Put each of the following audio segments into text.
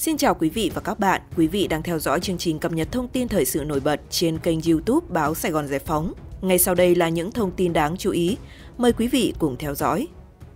Xin chào quý vị và các bạn. Quý vị đang theo dõi chương trình cập nhật thông tin thời sự nổi bật trên kênh YouTube Báo Sài Gòn Giải Phóng. Ngay sau đây là những thông tin đáng chú ý. Mời quý vị cùng theo dõi.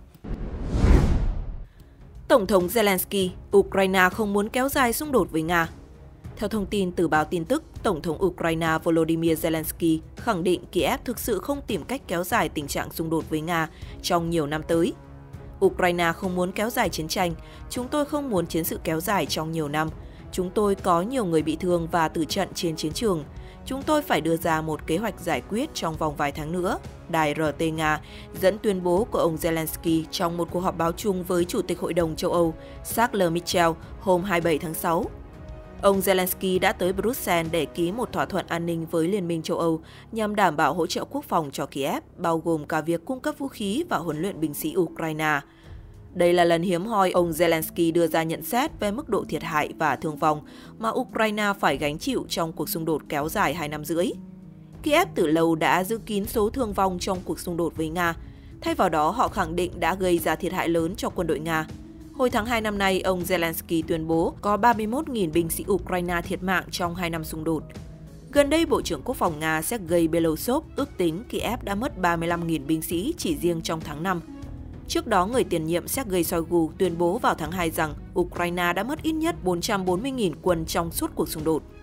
Tổng thống Zelensky, Ukraine không muốn kéo dài xung đột với Nga. Theo thông tin từ báo tin tức, Tổng thống Ukraine Volodymyr Zelensky khẳng định Kiev thực sự không tìm cách kéo dài tình trạng xung đột với Nga trong nhiều năm tới. Ukraine không muốn kéo dài chiến tranh, chúng tôi không muốn chiến sự kéo dài trong nhiều năm. Chúng tôi có nhiều người bị thương và tử trận trên chiến trường. Chúng tôi phải đưa ra một kế hoạch giải quyết trong vòng vài tháng nữa. Đài RT Nga dẫn tuyên bố của ông Zelensky trong một cuộc họp báo chung với Chủ tịch Hội đồng châu Âu Charles Michel hôm 27 tháng 6. Ông Zelensky đã tới Bruxelles để ký một thỏa thuận an ninh với Liên minh châu Âu nhằm đảm bảo hỗ trợ quốc phòng cho Kiev, bao gồm cả việc cung cấp vũ khí và huấn luyện binh sĩ Ukraine. Đây là lần hiếm hoi ông Zelensky đưa ra nhận xét về mức độ thiệt hại và thương vong mà Ukraine phải gánh chịu trong cuộc xung đột kéo dài 2 năm rưỡi. Kiev từ lâu đã giữ kín số thương vong trong cuộc xung đột với Nga. Thay vào đó, họ khẳng định đã gây ra thiệt hại lớn cho quân đội Nga. Hồi tháng 2 năm nay, ông Zelensky tuyên bố có 31.000 binh sĩ Ukraine thiệt mạng trong 2 năm xung đột. Gần đây, Bộ trưởng Quốc phòng Nga Sergei Belosov ước tính Kiev đã mất 35.000 binh sĩ chỉ riêng trong tháng 5. Trước đó, người tiền nhiệm Sergei Shoigu tuyên bố vào tháng 2 rằng Ukraine đã mất ít nhất 440.000 quân trong suốt cuộc xung đột.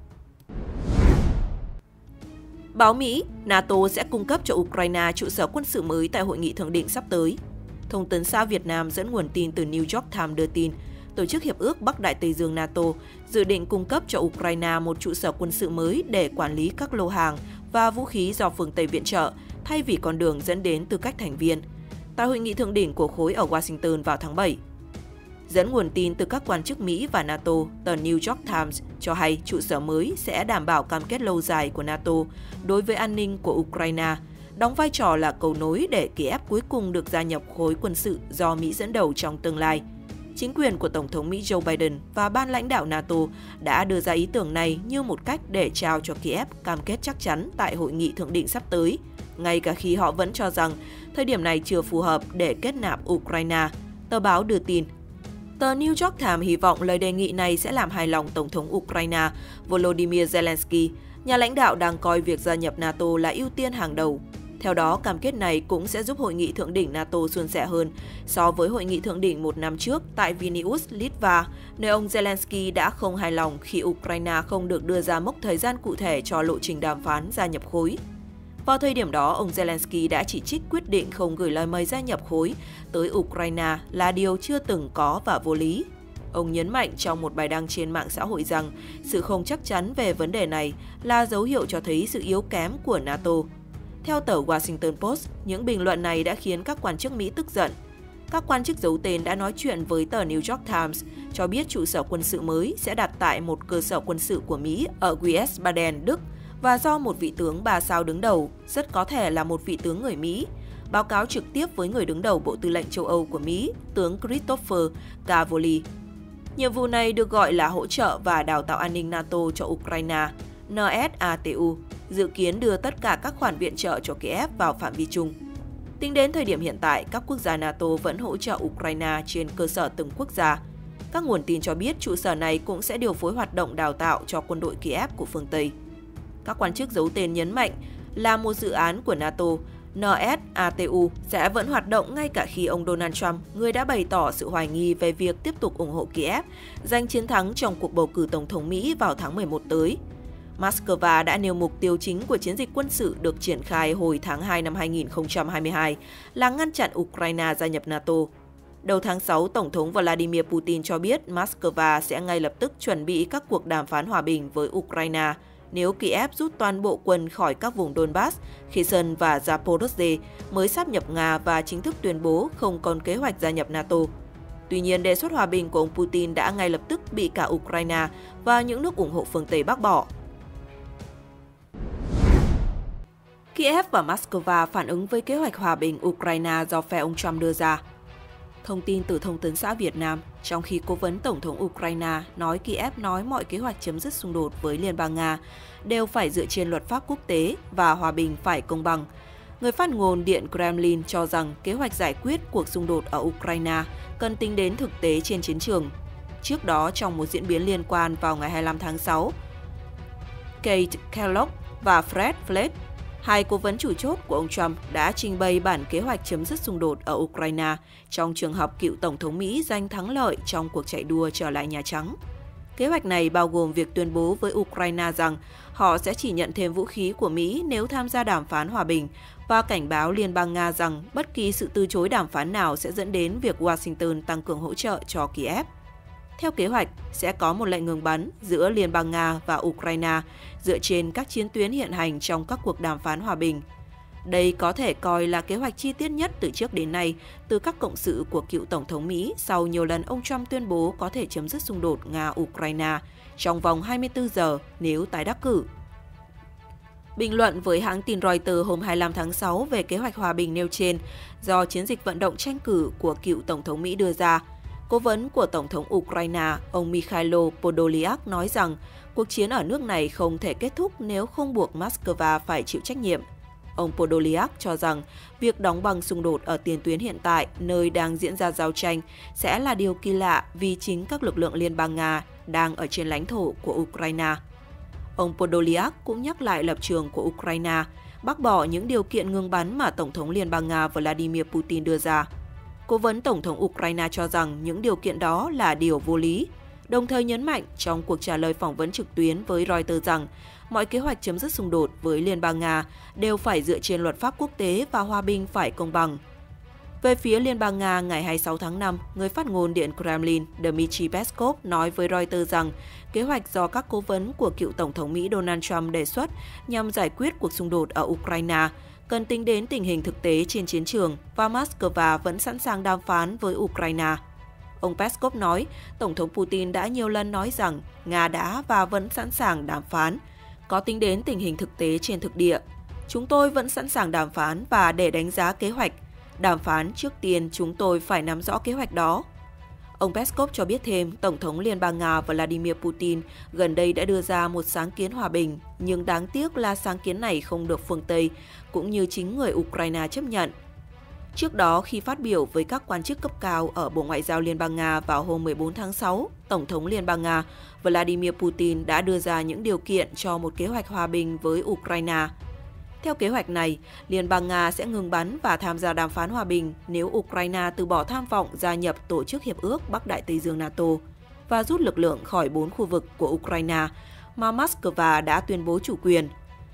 Báo Mỹ, NATO sẽ cung cấp cho Ukraine trụ sở quân sự mới tại hội nghị thượng đỉnh sắp tới. Thông tấn xã Việt Nam dẫn nguồn tin từ New York Times đưa tin, Tổ chức Hiệp ước Bắc Đại Tây Dương NATO dự định cung cấp cho Ukraine một trụ sở quân sự mới để quản lý các lô hàng và vũ khí do phương Tây viện trợ, thay vì con đường dẫn đến tư cách thành viên, tại hội nghị thượng đỉnh của khối ở Washington vào tháng 7. Dẫn nguồn tin từ các quan chức Mỹ và NATO, tờ New York Times cho hay trụ sở mới sẽ đảm bảo cam kết lâu dài của NATO đối với an ninh của Ukraine, đóng vai trò là cầu nối để Kiev cuối cùng được gia nhập khối quân sự do Mỹ dẫn đầu trong tương lai. Chính quyền của Tổng thống Mỹ Joe Biden và ban lãnh đạo NATO đã đưa ra ý tưởng này như một cách để trao cho Kiev cam kết chắc chắn tại hội nghị thượng đỉnh sắp tới, ngay cả khi họ vẫn cho rằng thời điểm này chưa phù hợp để kết nạp Ukraine, tờ báo đưa tin. Tờ New York Times hy vọng lời đề nghị này sẽ làm hài lòng Tổng thống Ukraine Volodymyr Zelensky, nhà lãnh đạo đang coi việc gia nhập NATO là ưu tiên hàng đầu. Theo đó, cam kết này cũng sẽ giúp hội nghị thượng đỉnh NATO suôn sẻ hơn so với hội nghị thượng đỉnh một năm trước tại Vilnius, Litva, nơi ông Zelensky đã không hài lòng khi Ukraine không được đưa ra mốc thời gian cụ thể cho lộ trình đàm phán gia nhập khối. Vào thời điểm đó, ông Zelensky đã chỉ trích quyết định không gửi lời mời gia nhập khối tới Ukraine là điều chưa từng có và vô lý. Ông nhấn mạnh trong một bài đăng trên mạng xã hội rằng sự không chắc chắn về vấn đề này là dấu hiệu cho thấy sự yếu kém của NATO. Theo tờ Washington Post, những bình luận này đã khiến các quan chức Mỹ tức giận. Các quan chức giấu tên đã nói chuyện với tờ New York Times, cho biết trụ sở quân sự mới sẽ đặt tại một cơ sở quân sự của Mỹ ở Wiesbaden, Đức, và do một vị tướng 3 sao đứng đầu, rất có thể là một vị tướng người Mỹ, báo cáo trực tiếp với người đứng đầu Bộ Tư lệnh châu Âu của Mỹ, tướng Christopher Cavoli. Nhiệm vụ này được gọi là hỗ trợ và đào tạo an ninh NATO cho Ukraine, NSATU, dự kiến đưa tất cả các khoản viện trợ cho Kiev vào phạm vi chung. Tính đến thời điểm hiện tại, các quốc gia NATO vẫn hỗ trợ Ukraine trên cơ sở từng quốc gia. Các nguồn tin cho biết trụ sở này cũng sẽ điều phối hoạt động đào tạo cho quân đội Kiev của phương Tây. Các quan chức giấu tên nhấn mạnh là một dự án của NATO, NSATU sẽ vẫn hoạt động ngay cả khi ông Donald Trump, người đã bày tỏ sự hoài nghi về việc tiếp tục ủng hộ Kiev, giành chiến thắng trong cuộc bầu cử tổng thống Mỹ vào tháng 11 tới. Moscow đã nêu mục tiêu chính của chiến dịch quân sự được triển khai hồi tháng 2 năm 2022 là ngăn chặn Ukraine gia nhập NATO. Đầu tháng 6, Tổng thống Vladimir Putin cho biết Moscow sẽ ngay lập tức chuẩn bị các cuộc đàm phán hòa bình với Ukraine nếu Kiev rút toàn bộ quân khỏi các vùng Donbass, Kherson và Zaporozhye mới sáp nhập Nga và chính thức tuyên bố không còn kế hoạch gia nhập NATO. Tuy nhiên, đề xuất hòa bình của ông Putin đã ngay lập tức bị cả Ukraine và những nước ủng hộ phương Tây bác bỏ. Kiev và Moscow phản ứng với kế hoạch hòa bình Ukraine do phe ông Trump đưa ra. Thông tin từ Thông tấn xã Việt Nam, trong khi cố vấn Tổng thống Ukraine nói Kiev nói mọi kế hoạch chấm dứt xung đột với Liên bang Nga đều phải dựa trên luật pháp quốc tế và hòa bình phải công bằng. Người phát ngôn Điện Kremlin cho rằng kế hoạch giải quyết cuộc xung đột ở Ukraine cần tính đến thực tế trên chiến trường. Trước đó, trong một diễn biến liên quan vào ngày 25 tháng 6, Kate Kellogg và Fred Flake, hai cố vấn chủ chốt của ông Trump, đã trình bày bản kế hoạch chấm dứt xung đột ở Ukraine trong trường hợp cựu Tổng thống Mỹ giành thắng lợi trong cuộc chạy đua trở lại Nhà Trắng. Kế hoạch này bao gồm việc tuyên bố với Ukraine rằng họ sẽ chỉ nhận thêm vũ khí của Mỹ nếu tham gia đàm phán hòa bình và cảnh báo Liên bang Nga rằng bất kỳ sự từ chối đàm phán nào sẽ dẫn đến việc Washington tăng cường hỗ trợ cho Kiev. Theo kế hoạch, sẽ có một lệnh ngừng bắn giữa Liên bang Nga và Ukraine dựa trên các chiến tuyến hiện hành trong các cuộc đàm phán hòa bình. Đây có thể coi là kế hoạch chi tiết nhất từ trước đến nay từ các cộng sự của cựu Tổng thống Mỹ sau nhiều lần ông Trump tuyên bố có thể chấm dứt xung đột Nga-Ukraine trong vòng 24 giờ nếu tái đắc cử. Bình luận với hãng tin Reuters hôm 25 tháng 6 về kế hoạch hòa bình nêu trên do chiến dịch vận động tranh cử của cựu Tổng thống Mỹ đưa ra, cố vấn của Tổng thống Ukraine, ông Mikhailo Podolyak nói rằng cuộc chiến ở nước này không thể kết thúc nếu không buộc Moscow phải chịu trách nhiệm. Ông Podolyak cho rằng việc đóng băng xung đột ở tiền tuyến hiện tại, nơi đang diễn ra giao tranh, sẽ là điều kỳ lạ vì chính các lực lượng Liên bang Nga đang ở trên lãnh thổ của Ukraine. Ông Podolyak cũng nhắc lại lập trường của Ukraine, bác bỏ những điều kiện ngừng bắn mà Tổng thống Liên bang Nga Vladimir Putin đưa ra. Cố vấn Tổng thống Ukraine cho rằng những điều kiện đó là điều vô lý, đồng thời nhấn mạnh trong cuộc trả lời phỏng vấn trực tuyến với Reuters rằng mọi kế hoạch chấm dứt xung đột với Liên bang Nga đều phải dựa trên luật pháp quốc tế và hòa bình phải công bằng. Về phía Liên bang Nga, ngày 26 tháng 5, người phát ngôn Điện Kremlin Dmitry Peskov nói với Reuters rằng kế hoạch do các cố vấn của cựu Tổng thống Mỹ Donald Trump đề xuất nhằm giải quyết cuộc xung đột ở Ukraine cần tính đến tình hình thực tế trên chiến trường và Moscow vẫn sẵn sàng đàm phán với Ukraine. Ông Peskov nói, Tổng thống Putin đã nhiều lần nói rằng Nga đã và vẫn sẵn sàng đàm phán, có tính đến tình hình thực tế trên thực địa. Chúng tôi vẫn sẵn sàng đàm phán và để đánh giá kế hoạch. Đàm phán trước tiên chúng tôi phải nắm rõ kế hoạch đó. Ông Peskov cho biết thêm, Tổng thống Liên bang Nga Vladimir Putin gần đây đã đưa ra một sáng kiến hòa bình, nhưng đáng tiếc là sáng kiến này không được phương Tây, cũng như chính người Ukraine chấp nhận. Trước đó, khi phát biểu với các quan chức cấp cao ở Bộ Ngoại giao Liên bang Nga vào hôm 14 tháng 6, Tổng thống Liên bang Nga Vladimir Putin đã đưa ra những điều kiện cho một kế hoạch hòa bình với Ukraine. Theo kế hoạch này, Liên bang Nga sẽ ngừng bắn và tham gia đàm phán hòa bình nếu Ukraine từ bỏ tham vọng gia nhập Tổ chức Hiệp ước Bắc Đại Tây Dương NATO và rút lực lượng khỏi 4 khu vực của Ukraine mà Moscow đã tuyên bố chủ quyền.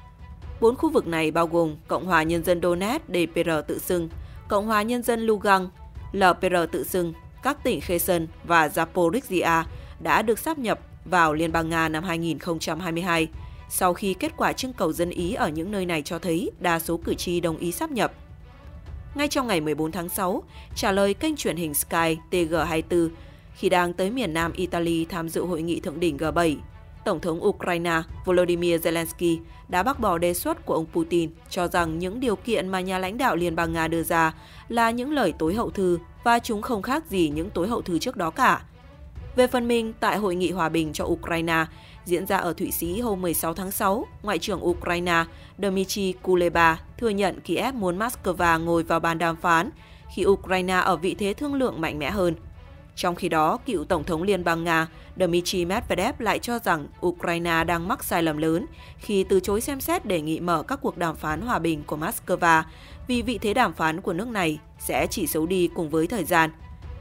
4 khu vực này bao gồm Cộng hòa Nhân dân Donetsk (DPR) tự xưng, Cộng hòa Nhân dân Lugansk (LPR) tự xưng, các tỉnh Kherson và Zaporizhzhia đã được sáp nhập vào Liên bang Nga năm 2022, sau khi kết quả trưng cầu dân ý ở những nơi này cho thấy đa số cử tri đồng ý sáp nhập. Ngay trong ngày 14 tháng 6, trả lời kênh truyền hình Sky TG24, khi đang tới miền Nam Italy tham dự hội nghị thượng đỉnh G7, Tổng thống Ukraine Volodymyr Zelensky đã bác bỏ đề xuất của ông Putin, cho rằng những điều kiện mà nhà lãnh đạo Liên bang Nga đưa ra là những lời tối hậu thư và chúng không khác gì những tối hậu thư trước đó cả. Về phần mình, tại Hội nghị Hòa bình cho Ukraine diễn ra ở Thụy Sĩ hôm 16 tháng 6, Ngoại trưởng Ukraine Dmytro Kuleba thừa nhận Kiev muốn Moscow ngồi vào bàn đàm phán khi Ukraine ở vị thế thương lượng mạnh mẽ hơn. Trong khi đó, cựu Tổng thống Liên bang Nga Dmitry Medvedev lại cho rằng Ukraine đang mắc sai lầm lớn khi từ chối xem xét đề nghị mở các cuộc đàm phán hòa bình của Moscow vì vị thế đàm phán của nước này sẽ chỉ xấu đi cùng với thời gian.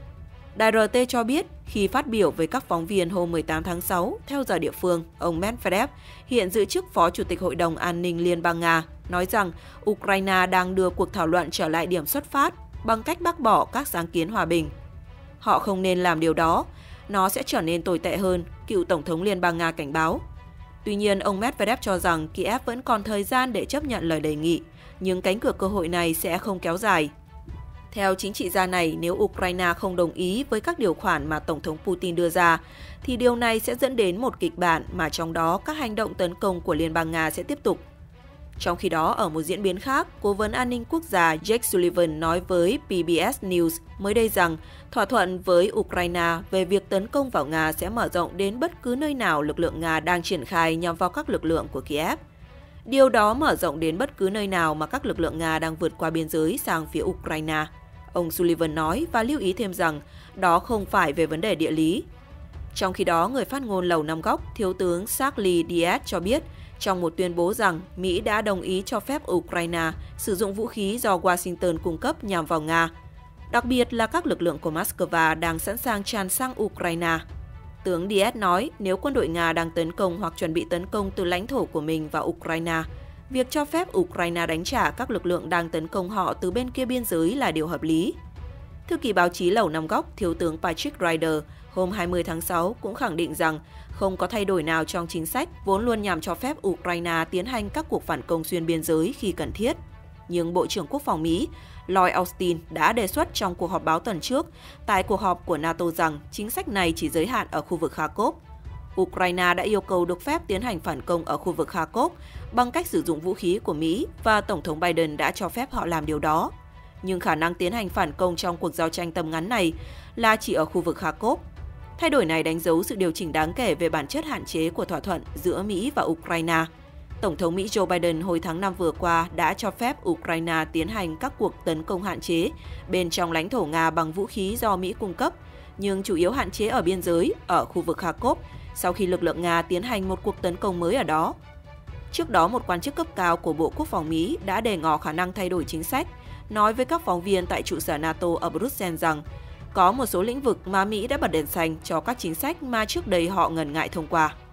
Đài RT cho biết, khi phát biểu với các phóng viên hôm 18 tháng 6, theo giờ địa phương, ông Medvedev, hiện giữ chức Phó Chủ tịch Hội đồng An ninh Liên bang Nga, nói rằng Ukraine đang đưa cuộc thảo luận trở lại điểm xuất phát bằng cách bác bỏ các sáng kiến hòa bình. Họ không nên làm điều đó, nó sẽ trở nên tồi tệ hơn, cựu Tổng thống Liên bang Nga cảnh báo. Tuy nhiên, ông Medvedev cho rằng Kiev vẫn còn thời gian để chấp nhận lời đề nghị, nhưng cánh cửa cơ hội này sẽ không kéo dài. Theo chính trị gia này, nếu Ukraine không đồng ý với các điều khoản mà Tổng thống Putin đưa ra, thì điều này sẽ dẫn đến một kịch bản mà trong đó các hành động tấn công của Liên bang Nga sẽ tiếp tục. Trong khi đó, ở một diễn biến khác, Cố vấn An ninh Quốc gia Jake Sullivan nói với PBS News mới đây rằng thỏa thuận với Ukraine về việc tấn công vào Nga sẽ mở rộng đến bất cứ nơi nào lực lượng Nga đang triển khai nhằm vào các lực lượng của Kiev. Điều đó mở rộng đến bất cứ nơi nào mà các lực lượng Nga đang vượt qua biên giới sang phía Ukraine. Ông Sullivan nói và lưu ý thêm rằng đó không phải về vấn đề địa lý. Trong khi đó, người phát ngôn Lầu Năm Góc, Thiếu tướng Charlie Diaz cho biết trong một tuyên bố rằng Mỹ đã đồng ý cho phép Ukraine sử dụng vũ khí do Washington cung cấp nhằm vào Nga, đặc biệt là các lực lượng của Moscow đang sẵn sàng tràn sang Ukraine. Tướng Diaz nói nếu quân đội Nga đang tấn công hoặc chuẩn bị tấn công từ lãnh thổ của mình vào Ukraine, việc cho phép Ukraine đánh trả các lực lượng đang tấn công họ từ bên kia biên giới là điều hợp lý. Thư ký báo chí Lầu Năm Góc, Thiếu tướng Patrick Ryder, hôm 20 tháng 6 cũng khẳng định rằng không có thay đổi nào trong chính sách vốn luôn nhằm cho phép Ukraine tiến hành các cuộc phản công xuyên biên giới khi cần thiết. Nhưng Bộ trưởng Quốc phòng Mỹ Lloyd Austin đã đề xuất trong cuộc họp báo tuần trước tại cuộc họp của NATO rằng chính sách này chỉ giới hạn ở khu vực Kharkov. Ukraine đã yêu cầu được phép tiến hành phản công ở khu vực Kharkov bằng cách sử dụng vũ khí của Mỹ và Tổng thống Biden đã cho phép họ làm điều đó. Nhưng khả năng tiến hành phản công trong cuộc giao tranh tầm ngắn này là chỉ ở khu vực Kharkov. Thay đổi này đánh dấu sự điều chỉnh đáng kể về bản chất hạn chế của thỏa thuận giữa Mỹ và Ukraine. Tổng thống Mỹ Joe Biden hồi tháng 5 vừa qua đã cho phép Ukraine tiến hành các cuộc tấn công hạn chế bên trong lãnh thổ Nga bằng vũ khí do Mỹ cung cấp, nhưng chủ yếu hạn chế ở biên giới, ở khu vực Kharkov, sau khi lực lượng Nga tiến hành một cuộc tấn công mới ở đó. Trước đó, một quan chức cấp cao của Bộ Quốc phòng Mỹ đã đề ngỏ khả năng thay đổi chính sách, nói với các phóng viên tại trụ sở NATO ở Bruxelles rằng có một số lĩnh vực mà Mỹ đã bật đèn xanh cho các chính sách mà trước đây họ ngần ngại thông qua.